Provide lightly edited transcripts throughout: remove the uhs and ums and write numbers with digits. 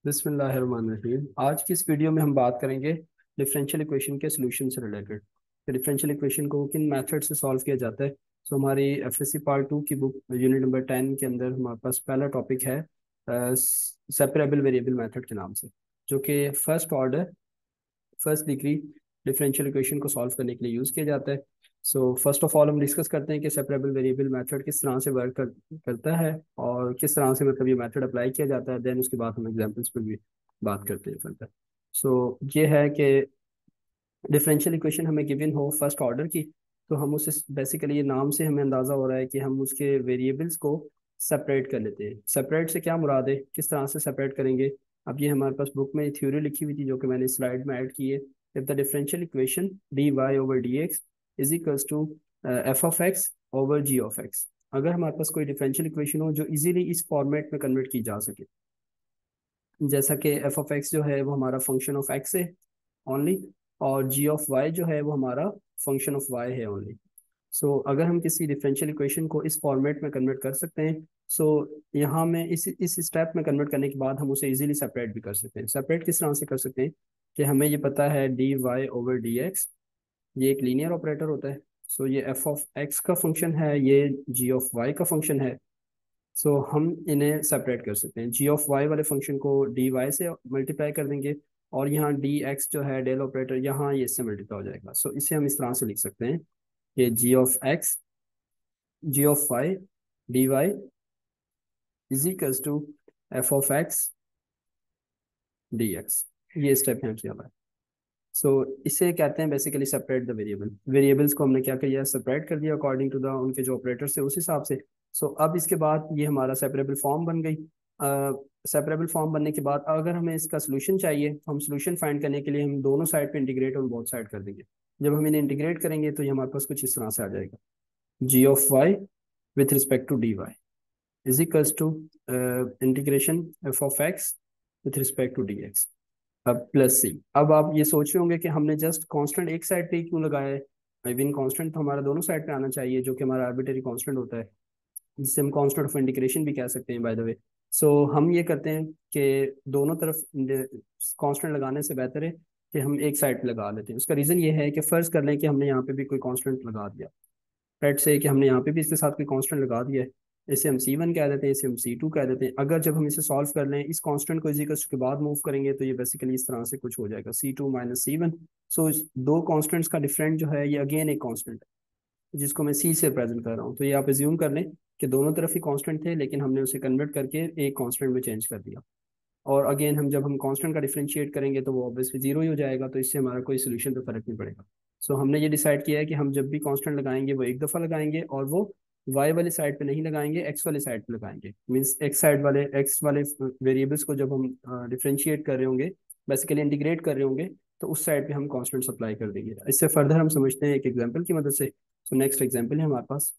बिस्मिल्लाहिर्रहमानिर्रहीम। आज की इस वीडियो में हम बात करेंगे डिफरेंशियल इक्वेशन के सोल्यूशन से रिलेटेड। डिफरेंशियल इक्वेशन को किन मेथड से सॉल्व किया जाता है। सो हमारी एफएससी पार्ट 2 की बुक यूनिट नंबर 10 के अंदर हमारे पास पहला टॉपिक है सेपरेबल वेरिएबल मेथड के नाम से, जो कि फर्स्ट डिग्री डिफरेंशियल इक्वेशन को सॉल्व करने के लिए यूज़ किया जाता है। सो फर्स्ट ऑफ ऑल हम डिस्कस करते हैं कि सेपरेबल वेरिएबल मेथड किस तरह से करता है और किस तरह से मतलब ये मेथड अप्लाई किया जाता है। देन उसके बाद हम एग्जांपल्स पर भी बात करते हैं फर्दर। सो ये है कि डिफरेंशियल इक्वेशन हमें गिवन हो फर्स्ट ऑर्डर की, तो हम उसे बेसिकली ये नाम से हमें अंदाज़ा हो रहा है कि हम उसके वेरिएबल्स को सेपरेट कर लेते हैं। सेपरेट से क्या मुराद है, किस तरह से सेपरेट करेंगे। अब ये हमारे पास बुक में थ्योरी लिखी हुई थी जो कि मैंने स्लाइड में ऐड की है। If the differential equation d Y over D x is equals to F of x over g of x. अगर हमारे पास कोई डिफरेंशियल इक्वेशन हो जो इजीली इस फॉर्मेट में कन्वर्ट की जा सके, जैसा कि एफ ऑफ एक्स जो है वो हमारा फंक्शन ऑफ एक्स है ओनली, और जी ऑफ वाई जो है वो हमारा फंक्शन ऑफ वाई है ओनली। सो अगर हम किसी डिफरेंशियल इक्वेशन को इस फॉर्मेट में कन्वर्ट कर सकते हैं, सो यहाँ में इस स्टेप में कन्वर्ट करने के बाद हम उसे इजीली सेपरेट भी कर सकते हैं। सेपरेट किस तरह से कर सकते हैं कि हमें ये पता है D Y over D x ये एक लीनियर ऑपरेटर होता है। सो ये एफ ऑफ एक्स का फंक्शन है, ये जी ऑफ वाई का फंक्शन है। सो हम इन्हें सेपरेट कर सकते हैं। जी ऑफ वाई वाले फंक्शन को डी वाई से मल्टीप्लाई कर देंगे, और यहाँ डी एक्स जो है डेल ऑपरेटर यहाँ ये इससे मल्टीप्लाई हो जाएगा। सो इसे हम इस तरह से लिख सकते हैं कि g of y D Y is equals to F of x D x. ये स्टेप यहाँ किया हुआ है। सो इसे कहते हैं basically separate the variable. Variables को हमने क्या किया, सेपरेट कर दिया अकॉर्डिंग टू द उनके जो ऑपरेटर्स थे उस हिसाब से। सो अब इसके बाद ये हमारा सेपरेबल फॉर्म बन गई। सेपरेबल फॉर्म बनने के बाद अगर हमें इसका सोल्यूशन चाहिए तो हम सोल्यूशन फाइंड करने के लिए हम दोनों साइड पे इंटीग्रेट और बोथ साइड कर देंगे। जब हम इन्हें इंटीग्रेट करेंगे तो ये हमारे पास कुछ इस तरह से आ जाएगा, G of Y with respect to D Y is equals to integration F of X with respect to D X. अब प्लस सी। अब आप ये सोच रहे होंगे कि हमने जस्ट कांस्टेंट एक साइड पे ही क्यों लगाया है। इवन कांस्टेंट तो हमारा दोनों साइड पे आना चाहिए, जो कि हमारा आर्बिटरी कांस्टेंट होता है, जिससे हम कांस्टेंट ऑफ इंटीग्रेशन भी कह सकते हैं बाय द वे। सो हम ये करते हैं कि दोनों तरफ कांस्टेंट लगाने से बेहतर है कि हम एक साइड पे लगा लेते हैं। उसका रीज़न ये है कि फ़र्ज़ कर लें कि हमने यहाँ पे भी कोई कांस्टेंट लगा दिया। लेट्स से कि हमने यहाँ पे भी इसके साथ कोई कांस्टेंट लगा दिया है। इसे हम C1 कह देते हैं, इसे हम C2 कह देते हैं। अगर जब हम इसे सॉल्व कर लें इस कांस्टेंट को इक्वल्स के बाद मूव करेंगे तो ये बेसिकली इस तरह से कुछ हो जाएगा, C2 माइनस C1। सो इस दो कांस्टेंट्स का डिफरेंट जो है ये अगेन एक कांस्टेंट है जिसको मैं C से प्रेजेंट कर रहा हूँ। तो ये आप एज्यूम कर लें कि दोनों तरफ ही कांस्टेंट थे, लेकिन हमने उसे कन्वर्ट करके एक कांस्टेंट में चेंज कर दिया। और अगेन हम जब हम कांस्टेंट का डिफरेंशिएट करेंगे तो वो ऑब्वियसली जीरो ही हो जाएगा, तो इससे हमारा कोई सोल्यूशन पे फर्क नहीं पड़ेगा। सो हमने ये डिसाइड किया है कि हम जब भी कांस्टेंट लगाएंगे वो एक दफ़ा लगाएंगे, और वो वाई वाले साइड पे नहीं लगाएंगे, एक्स वाले साइड पे लगाएंगे। मीन्स एक्स वाले वेरिएबल्स को जब हम डिफरेंशिएट कर रहे होंगे, बेसिकली इंटीग्रेट कर रहे होंगे, तो उस साइड पे हम कांस्टेंट अप्लाई कर देंगे। इससे फर्दर हम समझते हैं एक एग्जांपल की मदद से। सो नेक्स्ट एग्जांपल है हमारे पास,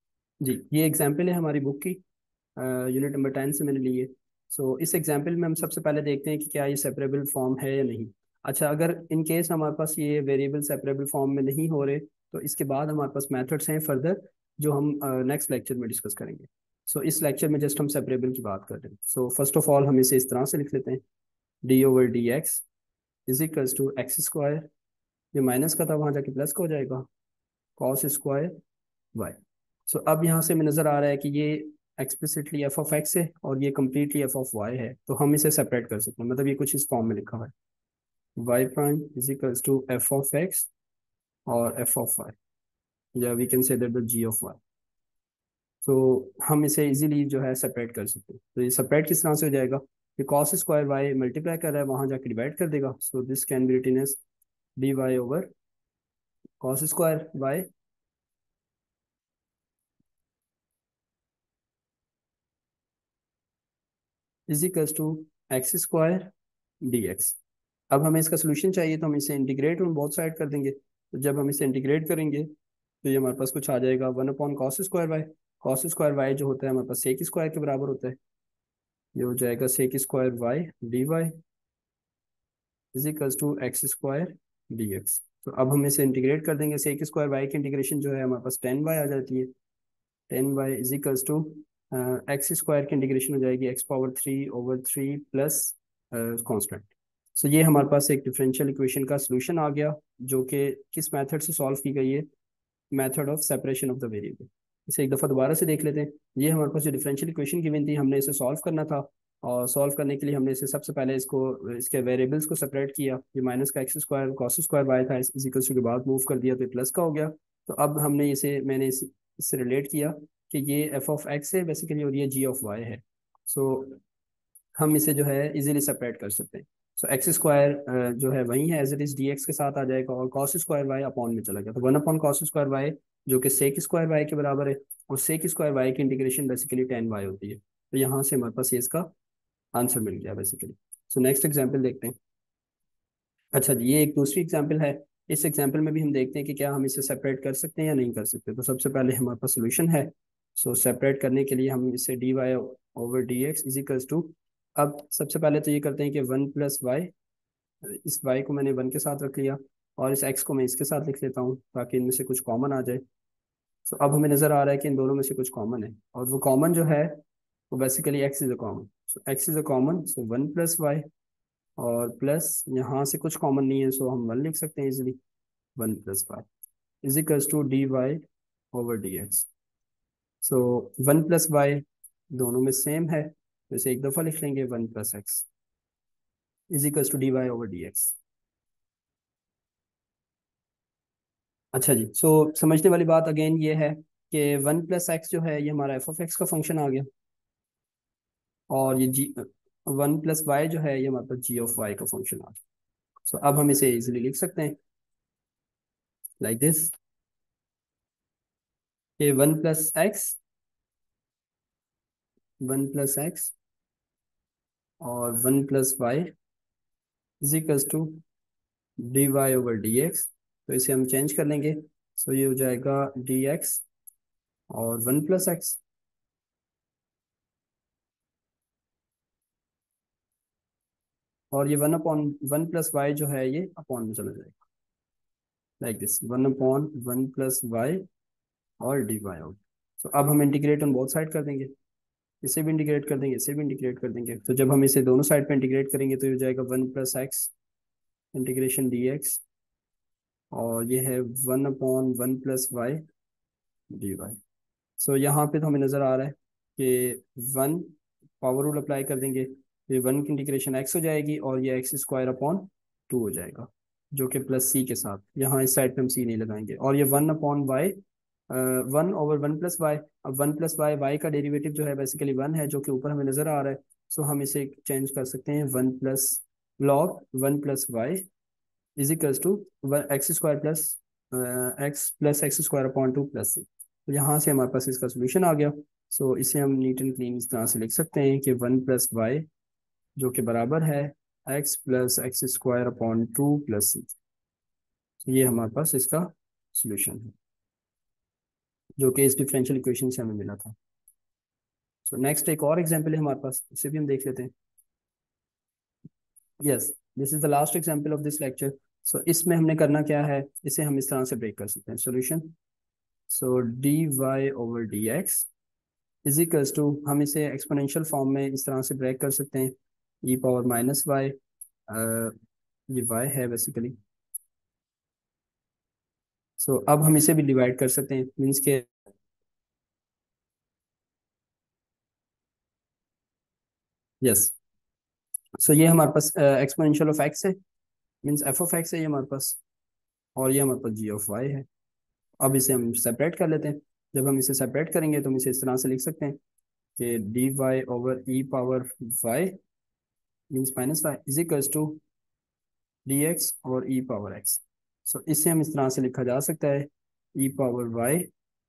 जी ये एग्जांपल है हमारी बुक की, यूनिट नंबर 10 से मैंने ली है। सो इस एग्जांपल में हम सबसे पहले देखते हैं कि क्या ये सेपरेबल फॉर्म है या नहीं। अच्छा, अगर इन केस हमारे पास ये वेरिएबल सेपरेबल फॉर्म में नहीं हो रहे, तो इसके बाद हमारे पास मेथड्स हैं फर्दर, जो हम नेक्स्ट लेक्चर में डिस्कस करेंगे। सो इस लेक्चर में जस्ट हम सेपरेबल की बात कर रहे हैं। सो फर्स्ट ऑफ ऑल हम इसे इस तरह से लिख लेते हैं, D over D x is equals to X square, ये माइनस का था वहाँ जाके प्लस का हो जाएगा, कॉस स्क्वायर वाई। सो अब यहाँ से हमें नज़र आ रहा है कि ये एक्सप्लिसिटली एफ ऑफ एक्स है और ये कम्प्लीटली एफ ऑफ वाई है, तो हम इसे सेपरेट कर सकते हैं। मतलब ये कुछ इस फॉर्म में लिखा हुआ है, Y prime is equals to F of X और एफ ऑफ वाई, या we can say that the G of Y. तो हम इसे इजीली जो है सेपरेट कर सकते हैं। तो ये सेपरेट किस तरह से हो जाएगा कि कॉस स्क्वायर वाई मल्टीप्लाई कर रहा है, वहाँ जाके डिवाइड कर देगा। So this can be written as D Y over cos square Y is equals to X square D X. अब हमें इसका सोल्यूशन चाहिए तो हम इसे इंटीग्रेट और बहुत साइड कर देंगे। तो जब हम इसे इंटीग्रेट करेंगे तो ये हमारे पास कुछ आ जाएगा, 1/cos square Y. Cos square Y जो होता है हमारे पास सेक स्क्वायर के बराबर होता है, ये हो जाएगा sec square Y D Y is equals to X square D X. तो अब हम इसे इंटीग्रेट कर देंगे। सेक स्क्वायर वाई की इंटीग्रेशन जो है हमारे पास 10 वाई आ जाती है। 10 Y is equals to X square की इंटीग्रेशन हो जाएगी x power 3 over 3 plus constant. So ये हमारे पास एक डिफरेंशियल इक्वेशन का सोल्यूशन आ गया, जो कि किस मेथड से सॉल्व की गई है, method of separation of the variable. इसे एक दफ़ा दोबारा से देख लेते हैं। ये हमारे पास जो डिफरेंशियल इक्वेशन गिवन थी, हमने इसे सॉल्व करना था, और सॉल्व करने के लिए हमने इसे सबसे पहले इसको इसके वेरिएबल्स को सेपरेट किया। ये माइनस का X square cos square Y था, इस इक्वल टू के बाद मूव कर दिया तो ये प्लस का हो गया। तो अब हमने मैंने इससे रिलेट किया कि ये एफ ऑफ एक्स है बेसिकली, और ये जी ऑफ वाई है। सो हम इसे जो है इजीली सेपरेट कर सकते हैं। सो एक्स स्क्वायर जो है वही है as it is D X के साथ आ जाएगा, और कॉस स्क्वायर वाई अपॉन में चला गया, तो one upon cos square Y जो कि सेक स्क्वायर वाई के बराबर है, और सेक स्क्वायर वाई की इंटीग्रेशन बेसिकली टेन वाई होती है। तो यहाँ से हमारे पास ये इसका आंसर मिल गया बेसिकली। सो नेक्स्ट एग्जाम्पल देखते हैं। अच्छा जी, ये एक दूसरी एग्जाम्पल है। इस एग्जाम्पल में भी हम देखते हैं कि क्या हम इसे सेपरेट कर सकते हैं या नहीं कर सकते। तो सबसे पहले हमारे पास सोल्यूशन है। सो सेपरेट करने के लिए हम इसे D Y over D X is equals to, अब सबसे पहले तो ये करते हैं कि वन प्लस वाई, इस वाई को मैंने वन के साथ रख लिया, और इस एक्स को मैं इसके साथ लिख लेता हूँ ताकि इनमें से कुछ कॉमन आ जाए। सो अब हमें नज़र आ रहा है कि इन दोनों में से कुछ कॉमन है, और वो कॉमन जो है वो basically X is a common. So X is a common, so one plus Y, और प्लस यहाँ से कुछ कॉमन नहीं है, सो हम वन लिख सकते हैं easily, one plus Y is equals to D Y over D X. So one plus Y दोनों में सेम है, तो इसे एक दफ़ा लिख लेंगे, one plus X is equals to D Y over D X. अच्छा जी, सो समझने वाली बात अगेन ये है कि वन प्लस एक्स जो है ये हमारा एफ ऑफ एक्स का फंक्शन आ गया, और ये जी वन प्लस वाई जो है ये हमारे पास जी ऑफ वाई का फंक्शन आ गया। सो अब हम इसे इजीली लिख सकते हैं लाइक दिस, कि वन प्लस एक्स और one plus Y is equals to D Y over D X. तो इसे हम चेंज कर लेंगे, सो ये हो जाएगा डी एक्स और वन प्लस एक्स, और ये one upon one plus Y जो है ये अपॉन में चला जाएगा like this, one upon one plus Y और डी वाई आउट। सो अब हम इंटीग्रेट ऑन बोथ साइड कर देंगे, इसे भी इंटीग्रेट कर देंगे, इसे भी इंटीग्रेट कर देंगे। तो जब हम इसे दोनों साइड पे इंटीग्रेट करेंगे तो ये हो जाएगा one plus X integration D X, और ये है one upon one plus Y D Y. So यहाँ पे तो हमें नज़र आ रहा है कि वन पावर रूल अप्लाई कर देंगे, ये वन की इंटीग्रेशन एक्स हो जाएगी, और ये एक्स स्क्वायर अपॉन टू हो जाएगा, जो कि प्लस सी के साथ, यहाँ इस साइड पे हम सी नहीं लगाएंगे, और ये one upon Y, one over one plus Y. अब वन प्लस वाई, वाई का डेरिवेटिव जो है बेसिकली वन है, जो कि ऊपर हमें नज़र आ रहा है। सो हम इसे चेंज कर सकते हैं, one plus log one plus Y is equals to X square plus X square upon two plus C. तो यहाँ से हमारे पास इसका सोल्यूशन आ गया। सो इसे हम नीट एंड क्लीन इस तरह से लिख सकते हैं कि वन प्लस वाई जो कि बराबर है X plus X square upon two plus C. ये हमारे पास इसका सोल्यूशन है, जो कि इस डिफरेंशियल इक्वेशन से हमें मिला था। सो नेक्स्ट एक और एग्जांपल है हमारे पास, इसे भी हम देख लेते हैं। Yes, this is the last example of this lecture. So इसमें हमने करना क्या है, इसे हम इस तरह से ब्रेक कर सकते हैं solution. So D Y over D x is equals to, हम इसे एक्सपोनेंशियल फॉर्म में इस तरह से ब्रेक कर सकते हैं, ई पावर माइनस वाई, ये वाई है बेसिकली। सो अब हम इसे भी डिवाइड कर सकते हैं, मीन्स के यस। सो ये हमारे पास एक्सपोनेंशियल ऑफ एक्स है, मीन्स एफ ऑफ एक्स है ये हमारे पास, और ये हमारे पास जी ऑफ वाई है। अब इसे हम सेपरेट कर लेते हैं। जब हम इसे सेपरेट करेंगे तो हम इसे इस तरह से लिख सकते हैं कि D Y over E power Y means minus Y is equals to D X और ई पावर एक्स। सो इसे हम इस तरह से लिखा जा सकता है, E power Y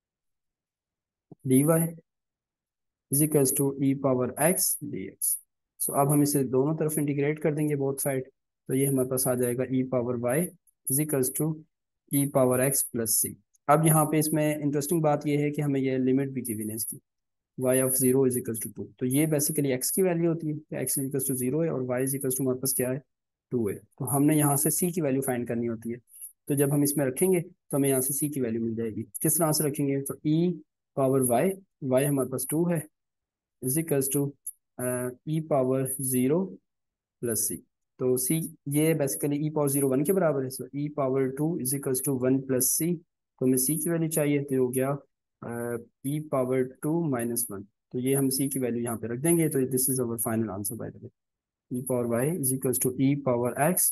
D Y is equals to E power X D X. So अब हम इसे दोनों तरफ इंटीग्रेट कर देंगे बोथ साइड, तो ये हमारे पास आ जाएगा E power Y is equals to E power X plus C. अब यहाँ पे इसमें इंटरेस्टिंग बात ये है कि हमें ये लिमिट भी गिवन है इसकी, y of zero is equals to two. तो ये बेसिकली x की वैल्यू होती है कि x is equals to zero है, और y इज इक्वल्स टू हमारे पास क्या है, टू है। तो हमने यहाँ से c की वैल्यू फाइंड करनी होती है। तो जब हम इसमें रखेंगे तो हमें यहाँ से c की वैल्यू मिल जाएगी। किस तरह से रखेंगे, तो e पावर y हमारे पास टू है is equals to E power zero plus C. तो सी ये बेसिकली ई पावर 0 1 के बराबर है, so E power 2 is equals to 1 plus C. तो हमें सी की वैल्यू चाहिए, तो ये हो गया ई पावर 2 माइनस 1। तो ये हम सी की वैल्यू यहाँ पे रख देंगे, तो this is our final answer by the way. E power Y is equals to E power X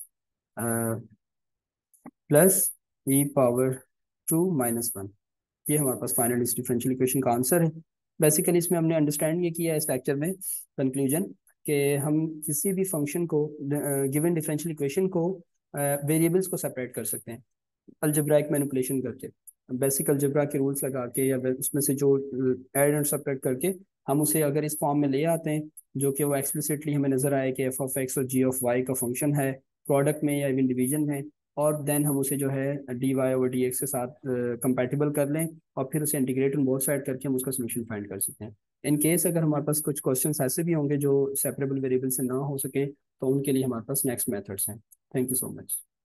plus E power 2 minus 1। ये हमारे पास फाइनल इस डिफरेंशियल इक्वेशन का आंसर है। बेसिकली इसमें हमने अंडरस्टैंड ये किया है इस लेक्चर में, कंक्लूजन, कि हम किसी भी फंक्शन को, गिवन डिफरेंशियल इक्वेशन को, वेरिएबल्स को सेपरेट कर सकते हैं अलजेब्राइक मैनिपुलेशन करके, बेसिक अलजेब्रा के रूल्स लगा के, या उसमें से जो ऐड एंड सब्ट्रैक्ट करके हम उसे अगर इस फॉर्म में ले आते हैं, जो कि वो एक्सप्लिसिटली हमें नजर आए कि एफ ऑफ एक्स और जी ऑफ वाई का फंक्शन है प्रोडक्ट में या इवन डिवीजन में, और देन हम उसे जो है डी वाई और डी एक्स के साथ कंपैटिबल कर लें, और फिर उसे इंटीग्रेट ऑन बोथ साइड करके हम उसका सोल्यूशन फाइंड कर सकते हैं। इन केस अगर हमारे पास कुछ क्वेश्चंस ऐसे भी होंगे जो सेपरेबल वेरिएबल से ना हो सके, तो उनके लिए हमारे पास नेक्स्ट मेथड्स हैं। Thank you so much.